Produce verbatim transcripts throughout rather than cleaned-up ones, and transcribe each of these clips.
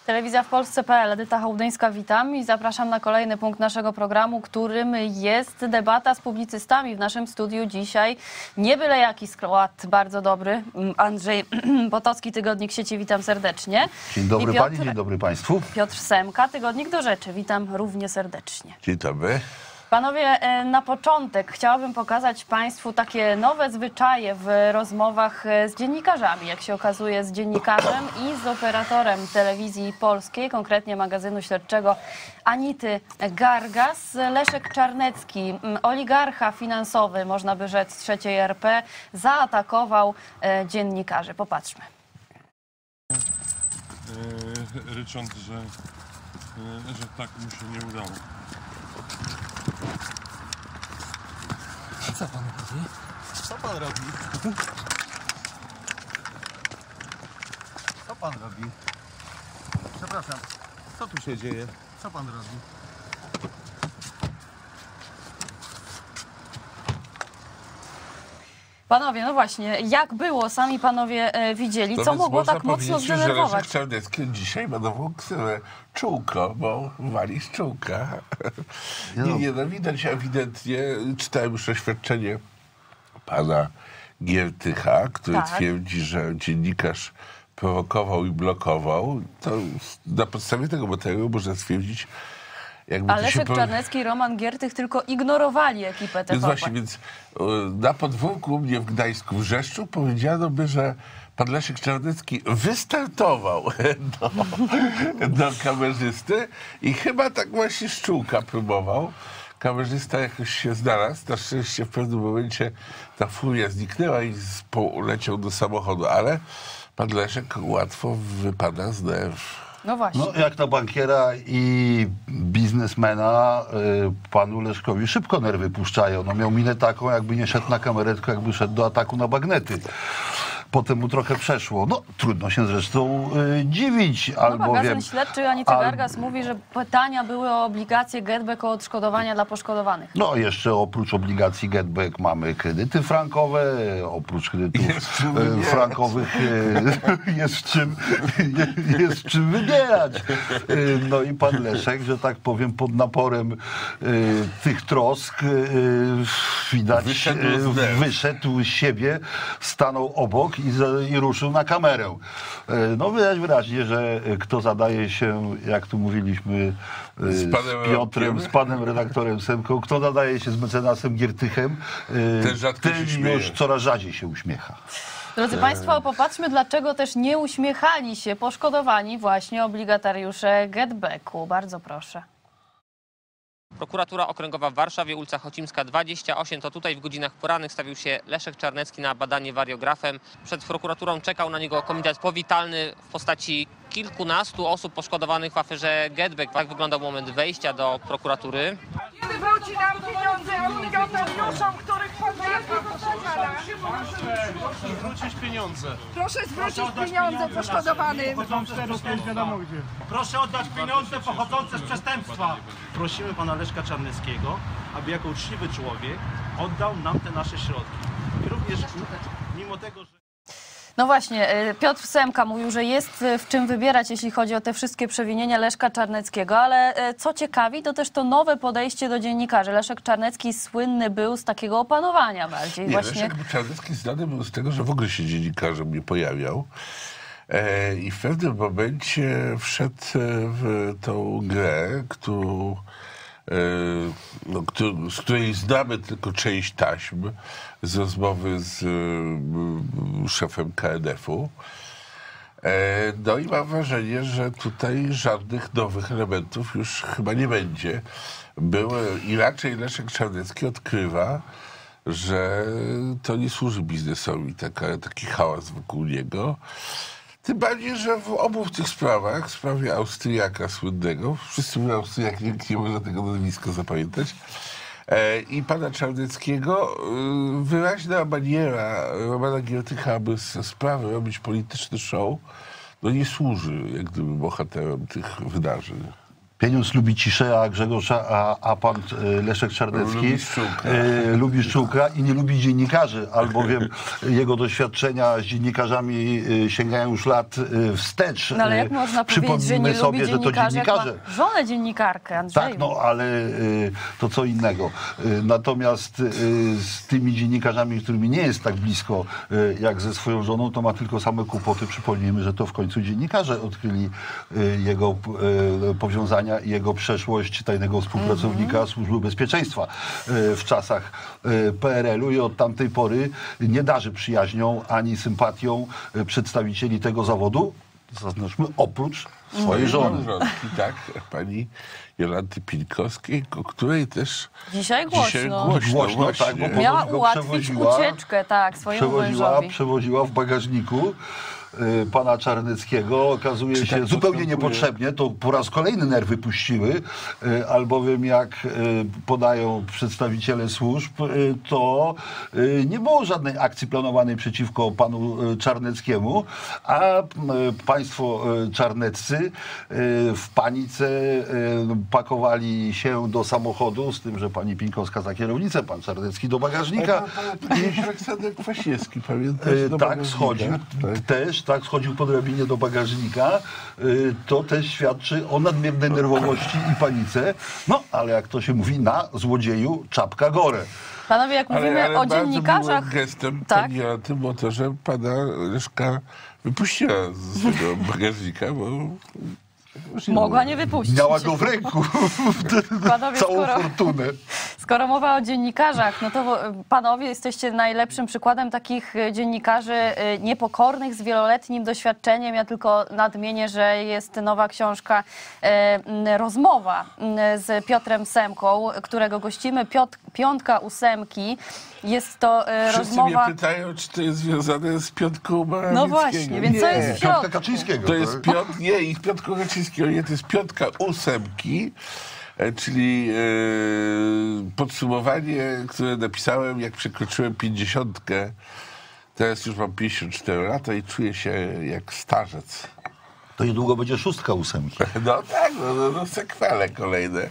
Telewizja w Polsce kropka pe el, Edyta Hołdyńska, witam i zapraszam na kolejny punkt naszego programu, którym jest debata z publicystami. W naszym studiu dzisiaj nie byle jaki skład, bardzo dobry. Andrzej Potocki, Tygodnik Sieci, witam serdecznie. Dzień dobry Piotr, pani, dzień dobry państwu. Piotr Semka, Tygodnik Do Rzeczy, witam równie serdecznie. Dzień dobry. Panowie, na początek chciałabym pokazać państwu takie nowe zwyczaje w rozmowach z dziennikarzami. Jak się okazuje, z dziennikarzem i z operatorem telewizji polskiej, konkretnie magazynu śledczego Anity Gargas. Leszek Czarnecki, oligarcha finansowy, można by rzec, trzeciej er pe, zaatakował dziennikarzy. Popatrzmy. Yy, rycząc, że, yy, że tak mu się nie udało. Co pan robi? Co pan robi? Co pan robi? Przepraszam, co tu się dzieje? Co pan robi? Panowie, no właśnie, jak było, sami panowie e, widzieli, To co więc mogło można tak mocno powiedzieć, że zdenerwować? Leszek Czarnecki dzisiaj ma nową ksywę czółko, bo wali z czółka. Nie, nie, no widać ewidentnie, czytałem już oświadczenie pana Giertycha, który Tak. twierdzi, że dziennikarz prowokował i blokował. To na podstawie tego materiału można stwierdzić, jakby A to się Leszek po... Czarnecki i Roman Giertych tylko ignorowali ekipę T V P. Więc właśnie, więc y, na podwórku u mnie w Gdańsku, w Rzeszczu, powiedziano by, że pan Leszek Czarnecki wystartował do, do kamerzysty i chyba tak właśnie szczółka próbował. Kamerzysta jakoś się znalazł. Na szczęście w pewnym momencie ta furia zniknęła i poleciał do samochodu, ale pan Leszek łatwo wypada z nerw. No właśnie. No, jak na bankiera i biznesmena y, panu Leszkowi szybko nerwy puszczają. No, miał minę taką, jakby nie szedł na kamerę, tylko jakby szedł do ataku na bagnety. Potem mu trochę przeszło. No, trudno się zresztą y, dziwić, No, albowiem... magazyn śledczy Anity al- Gargas mówi, że pytania były o obligacje GetBack, o odszkodowania dla poszkodowanych. No, jeszcze oprócz obligacji GetBack mamy kredyty frankowe, oprócz kredytów Jest czym e, wybierać. frankowych e, jest czym, je, jest czym wybierać. E, No i pan Leszek, że tak powiem, pod naporem e, tych trosk e, widać, Wyszedł e, z nerw. wyszedł z siebie, stanął obok i, za, i ruszył na kamerę. E, No widać wyraźnie, że kto zadaje się, jak tu mówiliśmy, e, Z panem z Piotrem, Romkiem. z panem redaktorem Semką, kto nadaje się z mecenasem Giertychem, y, Ten rzadko się ten śmieje. już coraz rzadziej się uśmiecha. Drodzy Państwo, popatrzmy, dlaczego też nie uśmiechali się poszkodowani właśnie obligatariusze GetBacku. Bardzo proszę. Prokuratura Okręgowa w Warszawie, ulica Chocimska dwadzieścia osiem. To tutaj w godzinach porannych stawił się Leszek Czarnecki na badanie wariografem. Przed prokuraturą czekał na niego komitet powitalny w postaci kilkunastu osób poszkodowanych w aferze GetBack. Tak wyglądał moment wejścia do prokuratury. Kiedy wróci nam pieniądze obligatariuszom, których pan Proszę zwrócić pieniądze. Proszę zwrócić pieniądze poszkodowanym. Proszę oddać pieniądze pochodzące z przestępstwa. Prosimy pana Leszka Czarneckiego, aby jako uczciwy człowiek oddał nam te nasze środki. I również mimo tego, że... No właśnie, Piotr Semka mówił, że jest w czym wybierać, jeśli chodzi o te wszystkie przewinienia Leszka Czarneckiego, ale co ciekawi, to też to nowe podejście do dziennikarzy. Leszek Czarnecki słynny był z takiego opanowania bardziej Nie, właśnie. Leszek Czarnecki znany był z tego, że w ogóle się dziennikarzem nie pojawiał. E, I w pewnym momencie wszedł w tą grę, którą, e, no, którą, z której znamy tylko część taśm z rozmowy z e, szefem K N F-u. E, no i mam wrażenie, że tutaj żadnych nowych elementów już chyba nie będzie. Były, i raczej Leszek Czarnecki odkrywa, że to nie służy biznesowi, taka, taki hałas wokół niego. Tym bardziej, że w obu tych sprawach, w sprawie Austriaka słynnego, wszyscy mówią Austriak, nikt nie może tego nazwiska zapamiętać, e, i pana Czarneckiego, e, wyraźna maniera Romana Giertycha, aby ze sprawy robić polityczny show, no nie służy jak gdyby bohaterom tych wydarzeń. Pieniądz lubi ciszę, a Grzegorz, a, a pan e, Leszek Czarnecki Lubi Szczółka. e, lubi Szczółka i nie lubi dziennikarzy, albowiem jego doświadczenia z dziennikarzami e, sięgają już lat e, wstecz. No ale jak można powiedzieć, że nie sobie, lubi że to dziennikarzy, jak dziennikarze. ma żonę dziennikarkę, Andrzeju? Tak, no ale y, to co innego. Y, natomiast y, z tymi dziennikarzami, którymi nie jest tak blisko y, jak ze swoją żoną, to ma tylko same kłopoty. Przypomnijmy, że to w końcu dziennikarze odkryli y, jego y, powiązania i jego przeszłość tajnego współpracownika mm-hmm. Służby Bezpieczeństwa y, w czasach y, P R L u i od tamtej pory nie darzy przyjaźnią ani sympatią y, przedstawicieli tego zawodu, zaznaczmy, oprócz swojej żony. Żonki, tak, pani Jolanty Pilkowskiej, o której też Dzisiaj głośno. Dzisiaj głośno, Głośno, właśnie. tak, bo ponoć Miała go ułatwić przewoziła, ucieczkę, tak, swojemu przewoziła, mężowi. przewoziła w bagażniku y, pana Czarneckiego. Okazuje Czy się tak zupełnie postępuje? niepotrzebnie, to po raz kolejny nerwy puściły, y, albowiem jak y, podają przedstawiciele służb, y, to y, nie było żadnej akcji planowanej przeciwko panu y, Czarneckiemu, a y, państwo y, czarneccy y, w panice y, pakowali się do samochodu, z tym, że pani Pinkowska za kierownicę, pan Czarnecki do bagażnika. Pan Aleksander Kwaśniewski, pamiętasz? E, do tak, bagażnika? schodził, Tak. też, tak, schodził po drabinie do bagażnika. E, to też świadczy o nadmiernej nerwowości i panice. No, ale jak to się mówi, na złodzieju czapka gore. Panowie, jak mówimy ale o bardzo dziennikarzach... miłym gestem Tak? pani Jolanty było to, że pana Leszka wypuściła z tego bagażnika, bo... Mogła nie wypuścić. Miała go w ręku. Panowie, Całą skoro- fortunę. Skoro mowa o dziennikarzach, no to panowie jesteście najlepszym przykładem takich dziennikarzy y, niepokornych, z wieloletnim doświadczeniem. Ja tylko nadmienię, że jest nowa książka y, Rozmowa y, z Piotrem Semką, którego gościmy. Piotr, piątka ósemki. Jest to y, Wszyscy rozmowa... mnie pytają, czy to jest związane z Piątką Morawieckiego. No właśnie, więc nie. co jest w Piątka środku? Kaczyńskiego. To jest tak? piąt, nie, i Piątką Kaczyńskiego, nie, to jest Piątka Ósemki, e, czyli e, podsumowanie, które napisałem, jak przekroczyłem pięćdziesiątkę. Teraz już mam pięćdziesiąt cztery lata i czuję się jak starzec. To niedługo będzie szóstka ósemki. No tak, no, no, no sekwele kolejne.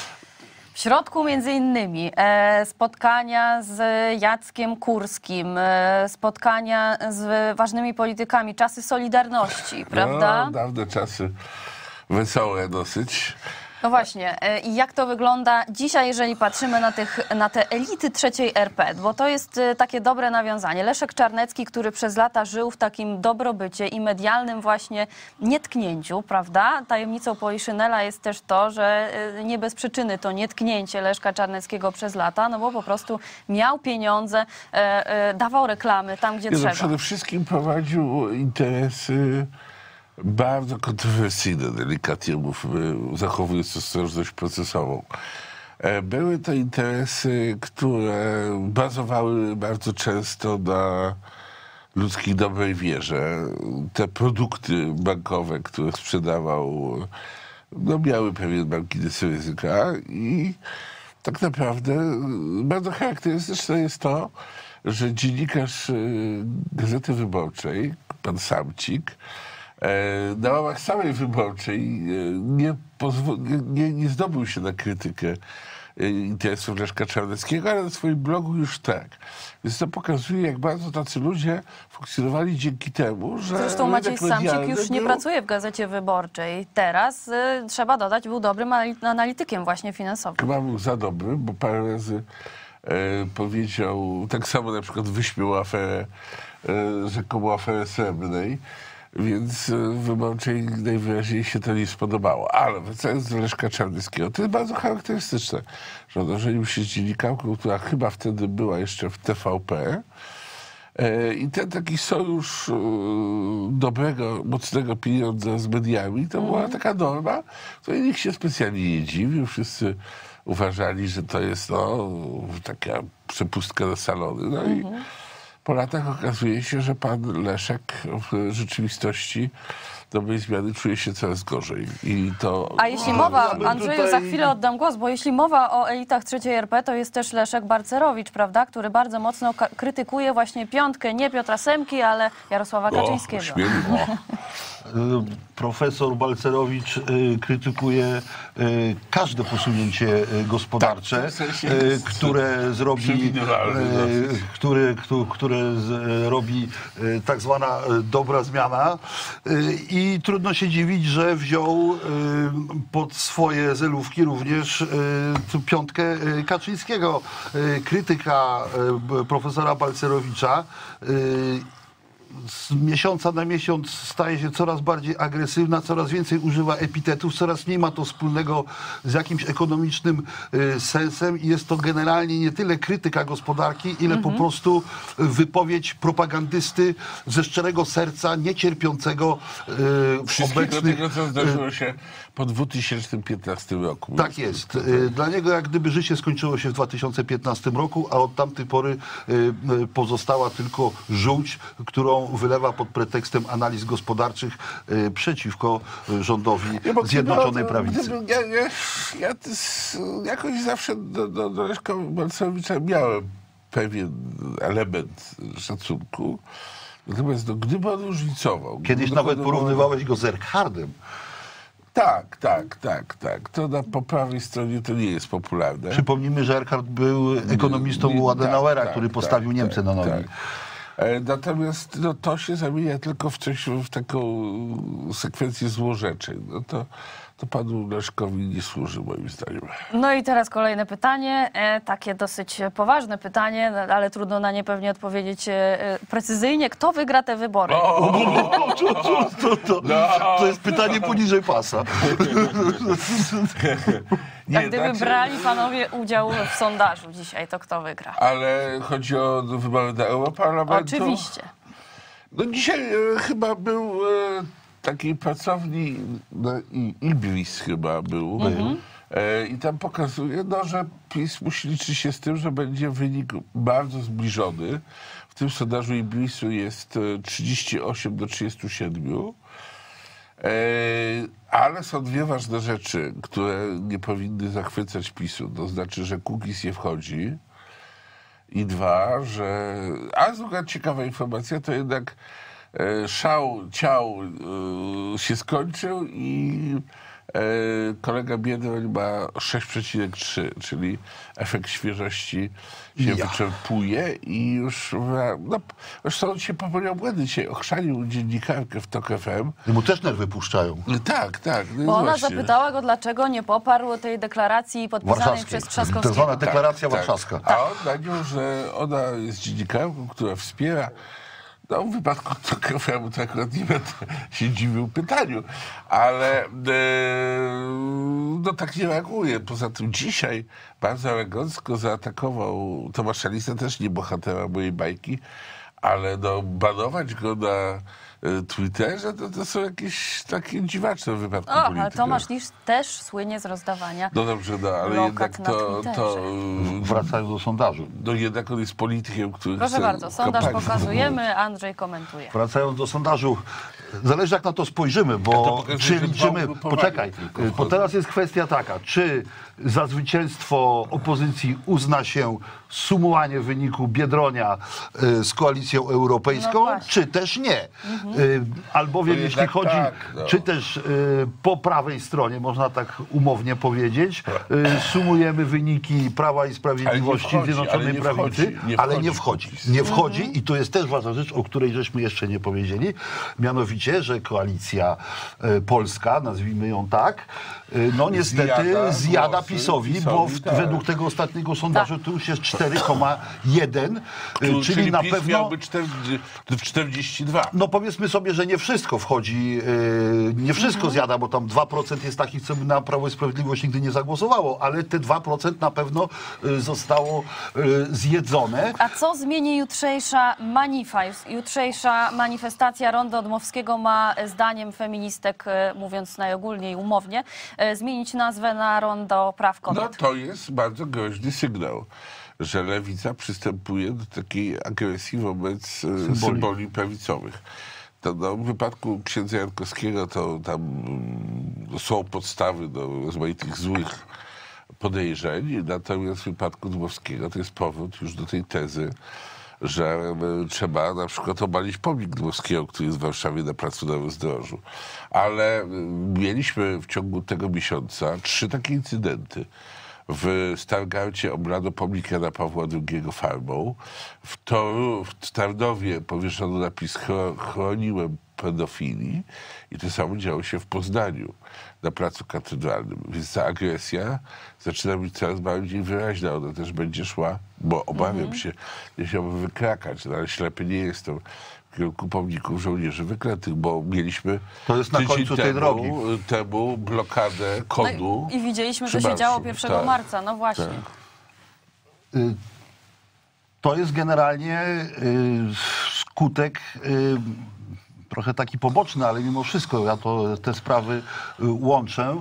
W środku między innymi e, spotkania z Jackiem Kurskim, e, spotkania z ważnymi politykami, czasy Solidarności, prawda? No, dawne czasy, wesołe dosyć. No właśnie. e, I jak to wygląda dzisiaj, jeżeli patrzymy na, tych, na te elity trzeciej R P? Bo to jest e, takie dobre nawiązanie. Leszek Czarnecki, który przez lata żył w takim dobrobycie i medialnym właśnie nietknięciu, prawda? Tajemnicą Poliszynela jest też to, że e, nie bez przyczyny to nietknięcie Leszka Czarneckiego przez lata, no bo po prostu miał pieniądze, e, e, dawał reklamy tam, gdzie Nie, no, trzeba. przede wszystkim prowadził interesy bardzo kontrowersyjne, delikatnie mówmy, zachowując ostrożność procesową. E, Były to interesy, które bazowały bardzo często na ludzkiej dobrej wierze. Te produkty bankowe, które sprzedawał, no, miały pewien margines ryzyka i tak naprawdę bardzo charakterystyczne jest to, że dziennikarz y, Gazety Wyborczej, pan Samcik, e, na łamach samej Wyborczej e, nie, pozwo- nie, nie, nie zdobył się na krytykę e, interesów Leszka Czarneckiego, ale na swoim blogu już tak. Więc to pokazuje, jak bardzo tacy ludzie funkcjonowali dzięki temu, że Zresztą Maciej rynek Samcik medialny już nie był- pracuje w Gazecie Wyborczej. Teraz, y, trzeba dodać, był dobrym anali- analitykiem właśnie finansowym. Chyba był za dobry, bo parę razy e, powiedział, tak samo na przykład wyśmiał aferę, e, rzekomą aferę Srebrnej, więc e, Wyborczej najwyraźniej się to nie spodobało. Ale wracając do Leszka Czarneckiego, to jest bardzo charakterystyczne, że on ożenił się z dziennikarką, która chyba wtedy była jeszcze w T V P. E, I ten taki sojusz e, dobrego, mocnego pieniądza z mediami, to była taka norma, której nikt się specjalnie nie dziwił. Wszyscy uważali, że to jest no, taka przepustka na salony. No i po latach okazuje się, że pan Leszek w rzeczywistości dobrej zmiany czuje się coraz gorzej. I to... A jeśli mowa, ja bym Andrzeju, tutaj- za chwilę oddam głos, bo jeśli mowa o elitach trzeciej R P, to jest też Leszek Balcerowicz, prawda, który bardzo mocno ka- krytykuje właśnie piątkę, nie Piotra Semki, ale Jarosława Kaczyńskiego. O, śmieli, o. Profesor Balcerowicz y, krytykuje y, każde posunięcie y, gospodarcze, Tak, w sensie y, jest które zrobi, przewidywalne y, dosyć. które, które, które z, y, robi y, tak zwana y, dobra zmiana y, i trudno się dziwić, że wziął y, pod swoje zelówki również y, tu piątkę y, Kaczyńskiego. Y, krytyka y, profesora Balcerowicza y, z miesiąca na miesiąc staje się coraz bardziej agresywna, coraz więcej używa epitetów, coraz mniej ma to wspólnego z jakimś ekonomicznym y, sensem i jest to generalnie nie tyle krytyka gospodarki, ile po prostu wypowiedź propagandysty ze szczerego serca, niecierpiącego y, Wszystkiego obecnych... tego, co zdarzyło się po dwa tysiące piętnastym roku. Tak jest. Y, Dla niego jak gdyby życie skończyło się w dwa tysiące piętnastym roku, a od tamtej pory y, y, pozostała tylko żółć, którą wylewa pod pretekstem analiz gospodarczych y, przeciwko y, rządowi Nie, bo Zjednoczonej gdyby- Prawicy. gdyby- Ja, ja, ja to s- jakoś zawsze do, do, do Leszka Balcerowicza miałem pewien element szacunku. Natomiast no, gdyby on różnicował... Kiedyś gdyby nawet dokonywał- porównywałeś go z Erhardem. Tak, tak, tak, tak. To na po prawej stronie to nie jest popularne. Przypomnijmy, że Erhard był ekonomistą Nie- u Adenauera, tak, który tak, postawił tak, Niemcy tak, na nogi. tak. E, Natomiast no, to się zamienia tylko w, coś, w taką sekwencję złorzeczeń. No to, to panu Leszkowi nie służy, moim zdaniem. No i teraz kolejne pytanie, e, takie dosyć poważne pytanie, no, ale trudno na nie pewnie odpowiedzieć e, precyzyjnie. Kto wygra te wybory? To, to, to, to, to jest pytanie poniżej pasa. Nie, A gdyby znaczy- brali panowie udział w sondażu dzisiaj, to kto wygra? Ale chodzi o wybory do Europarlamentu? Oczywiście. No dzisiaj e, chyba był e, taki pracowni, no, i Ibris chyba był. E, I tam pokazuje, no, że PiS musi liczyć się z tym, że będzie wynik bardzo zbliżony. W tym sondażu Ibrisu jest e, trzydzieści osiem do trzydziestu siedmiu. E, ale są dwie ważne rzeczy, które nie powinny zachwycać PiSu. To znaczy, że Kukiz nie wchodzi. I dwa, że... A druga ciekawa informacja, to jednak e, szał ciał e, się skończył i e, kolega Biedroń ma sześć przecinek trzy, czyli efekt świeżości się Ja. wyczerpuje i już... No, zresztą on się popełniał błędy dzisiaj. Ochrzanił dziennikarkę w TOK F M. I mu też nerwy puszczają. Tak, tak. No Bo ona właśnie. zapytała go, dlaczego nie poparł tej deklaracji podpisanej Warszawskiej. przez Tak Trzaskowskiego. zwana deklaracja warszawska. A on na nią, że ona jest dziennikarką, która wspiera. No w wypadku TOK F M to akurat nie będę się dziwił pytaniu, ale e, no tak nie reaguje. Poza tym dzisiaj bardzo elegancko zaatakował Tomasza Lisa, też nie bohatera mojej bajki, ale no banować go na e, Twitterze, to, to są jakieś takie dziwaczne wypadki O, ale polityka. Tomasz Lis też słynie z rozdawania. No dobrze, no, ale lokat jednak na to, Twitterze. to Wracając do sondażu. no jednak on jest politykiem, który Proszę chce bardzo, sondaż kampanię. pokazujemy, Andrzej komentuje. Wracając do sondażu, zależy jak na to spojrzymy, Ja to bo pokazuję, czy że liczymy, dwa ugrupowania poczekaj, tylko bo wchodzą. teraz jest kwestia taka, czy za zwycięstwo opozycji uzna się sumowanie wyniku Biedronia y, z Koalicją Europejską, No właśnie. czy też nie. Y, albowiem To jeśli jednak chodzi, tak, no. czy też y, po prawej stronie, można tak umownie powiedzieć, y, sumujemy wyniki Prawa i Sprawiedliwości, wchodzi, Zjednoczonej ale nie Prawicy, wchodzi, nie ale nie wchodzi wchodzi. Nie wchodzi i to jest też ważna rzecz, o której żeśmy jeszcze nie powiedzieli, mianowicie, że Koalicja e, Polska, nazwijmy ją tak, e, no niestety Zjada zjada głosy PiSowi, PiSowi, bo w, tak. według tego ostatniego sondażu to już jest cztery przecinek jeden, e, Tu, czyli na PiS pewno... miałby czterdzieści czterdzieści dwa. No powiedzmy sobie, że nie wszystko wchodzi, e, nie wszystko zjada, bo tam dwa procent jest takich, co by na Prawo i Sprawiedliwość nigdy nie zagłosowało, ale te dwa procent na pewno e, zostało e, zjedzone. A co zmieni jutrzejsza manifest, jutrzejsza manifestacja Ronda Dmowskiego ma, e, zdaniem feministek, e, mówiąc najogólniej, umownie, e, zmienić nazwę na Rondo Praw No Kobiet? to jest bardzo groźny sygnał, że lewica przystępuje do takiej agresji wobec symboli, symboli prawicowych. To, no, w wypadku księdza Jankowskiego to tam mm, są podstawy do rozmaitych złych podejrzeń, natomiast w wypadku Dmowskiego to jest powód już do tej tezy, że y, trzeba na przykład obalić pomnik Dmowskiego, który jest w Warszawie na placu na Rozdrożu. Ale y, mieliśmy w ciągu tego miesiąca trzy takie incydenty. W Stargardzie oblano pomnik Jana Pawła drugiego farbą. W, Toru, w Tarnowie powieszono napis chroniłem pedofilii i to samo działo się w Poznaniu na placu katedralnym. Więc ta agresja zaczyna być coraz bardziej wyraźna. Ona też będzie szła, bo obawiam mhm. się, nie chciałbym wykrakać, no ale ślepy nie jestem, w kierunku pomników żołnierzy wyklętych, bo mieliśmy to jest na końcu tej temu, drogi. temu blokadę kodu. No i, I widzieliśmy, co się działo pierwszego tak. marca, no właśnie. Tak. To jest generalnie skutek trochę taki poboczny, ale mimo wszystko ja to, te sprawy łączę.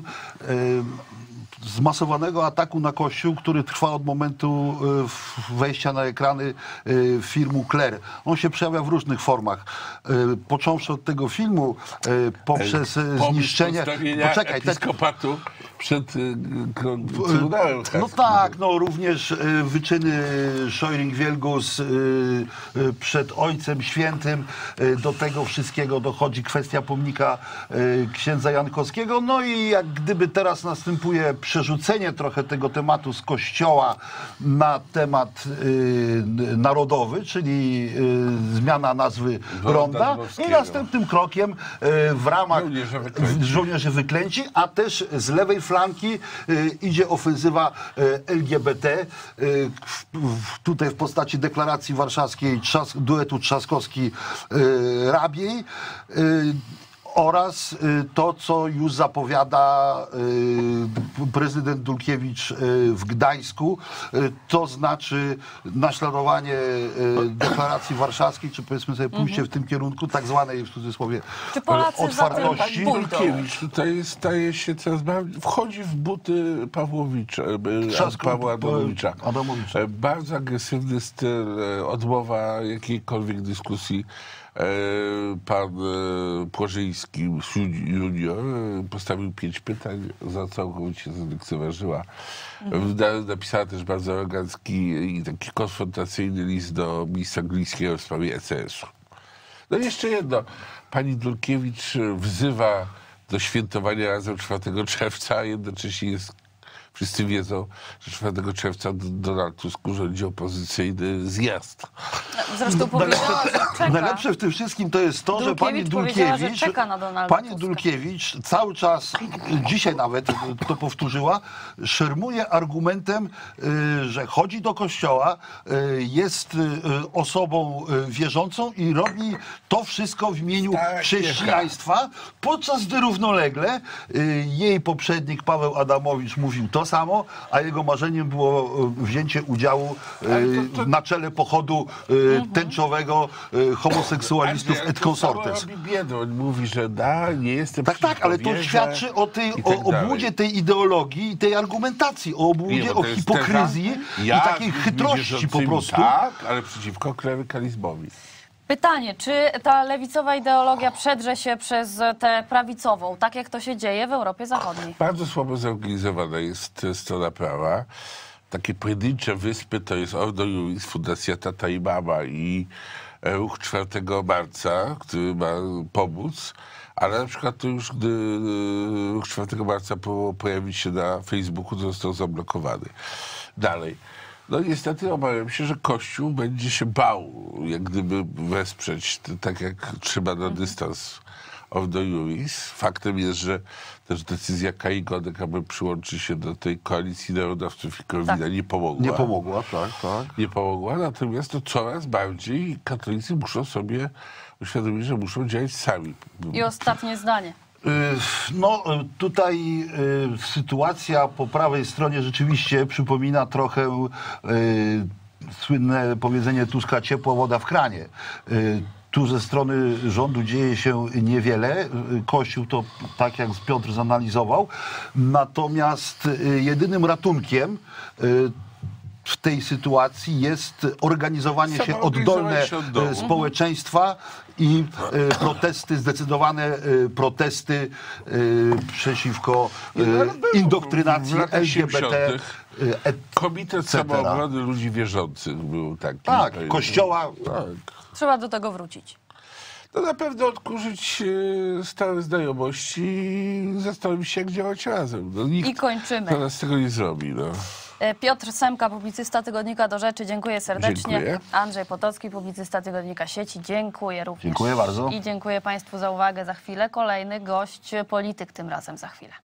Zmasowanego ataku na Kościół, który trwa od momentu wejścia na ekrany filmu Claire. On się przejawia w różnych formach. Począwszy od tego filmu, poprzez zniszczenie... Poczekaj, episkopatu przed Trybunałem. No tak, no również wyczyny Szojring-Wielgus przed Ojcem Świętym. Do tego wszystkiego dochodzi kwestia pomnika księdza Jankowskiego. No i jak gdyby teraz następuje przerzucenie trochę tego tematu z Kościoła na temat y, narodowy, czyli y, zmiana nazwy Ronda. I następnym krokiem y, w ramach żołnierze wyklęci. żołnierzy wyklęci, a też z lewej flanki y, idzie ofensywa y, L G B T. Y, w, w, tutaj w postaci deklaracji warszawskiej trzas, duetu Trzaskowski-Rabiej. Y, oraz to, co już zapowiada prezydent Dulkiewicz w Gdańsku, to znaczy naśladowanie deklaracji warszawskiej, czy powiedzmy sobie pójście w tym kierunku tak zwanej w cudzysłowie czy Polacy otwartości. Dulkiewicz tutaj staje się coraz bardziej, wchodzi w buty Pawłowicza, Trzasko, Pawła Adamowicza. Adamowicza. Bardzo agresywny styl, odmowa jakiejkolwiek dyskusji. Pan Płożyński junior postawił pięć pytań, za całkowicie zlekceważyła. Mhm. Napisała też bardzo arogancki i taki konfrontacyjny list do ministra Glińskiego w sprawie E C S-u. No i jeszcze jedno. Pani Dulkiewicz wzywa do świętowania razem czwartego czerwca, a jednocześnie jest, wszyscy wiedzą, że czwartego czerwca Donald Tusk urządzi opozycyjny zjazd. Zresztą powiedziała, że czeka. Najlepsze w tym wszystkim to jest to, że pani Dulkiewicz, że czeka na Donalda pani Dulkiewicz cały czas, dzisiaj nawet to powtórzyła, szermuje argumentem, że chodzi do kościoła, jest osobą wierzącą i robi to wszystko w imieniu tak, chrześcijaństwa, podczas gdy równolegle jej poprzednik Paweł Adamowicz mówił to samo, a jego marzeniem było wzięcie udziału to, to... na czele pochodu mhm. tęczowego homoseksualistów et consortes. robi biedę. On mówi, że da, nie jestem Tak, tak, ale to świadczy o tej tak o obłudzie tej ideologii i tej argumentacji, o obłudzie, nie, o hipokryzji i ja takiej chytrości po prostu. Tak, ale przeciwko klerykalizmowi. Pytanie, czy ta lewicowa ideologia przedrze się przez tę prawicową, tak jak to się dzieje w Europie Zachodniej? Bardzo słabo zorganizowana jest strona prawa. Takie pojedyncze wyspy to jest Ordo Iuris, Fundacja Tata i Mama i Ruch czwartego marca, który ma pomóc, ale na przykład to już gdy Ruch czwartego marca pojawić się na Facebooku, to został zablokowany. Dalej. No niestety obawiam się, że Kościół będzie się bał, jak gdyby wesprzeć, tak jak trzeba na dystans Ordo Iuris. Faktem jest, że też decyzja Kai Godek, aby przyłączyć się do tej koalicji narodowców i Korwina tak. nie pomogła. Nie pomogła, tak, tak. Nie pomogła, natomiast to coraz bardziej katolicy muszą sobie uświadomić, że muszą działać sami. I ostatnie zdanie. No tutaj y, sytuacja po prawej stronie rzeczywiście przypomina trochę y, słynne powiedzenie Tuska ciepła woda w kranie. Y, tu ze strony rządu dzieje się niewiele. Kościół to tak jak Piotr zanalizował. Natomiast y, jedynym ratunkiem y, w tej sytuacji jest organizowanie się oddolne się od dołu. e, społeczeństwa i e, protesty, zdecydowane e, protesty e, przeciwko e, indoktrynacji w latach L G B T. siedemdziesiątych e, Komitet et cetera. Samoobrony Ludzi Wierzących był taki. Tak, To- kościoła. Tak. Trzeba do tego wrócić. No na pewno odkurzyć e, stare znajomości i zastanowić się, jak działać razem. No, nikt I kończymy. teraz tego nie zrobi. No. E, Piotr Semka, publicysta Tygodnika Do Rzeczy, dziękuję serdecznie. Dziękuję. Andrzej Potocki, publicysta Tygodnika Sieci, dziękuję również. Dziękuję bardzo. I dziękuję Państwu za uwagę. Za chwilę kolejny gość, polityk tym razem za chwilę.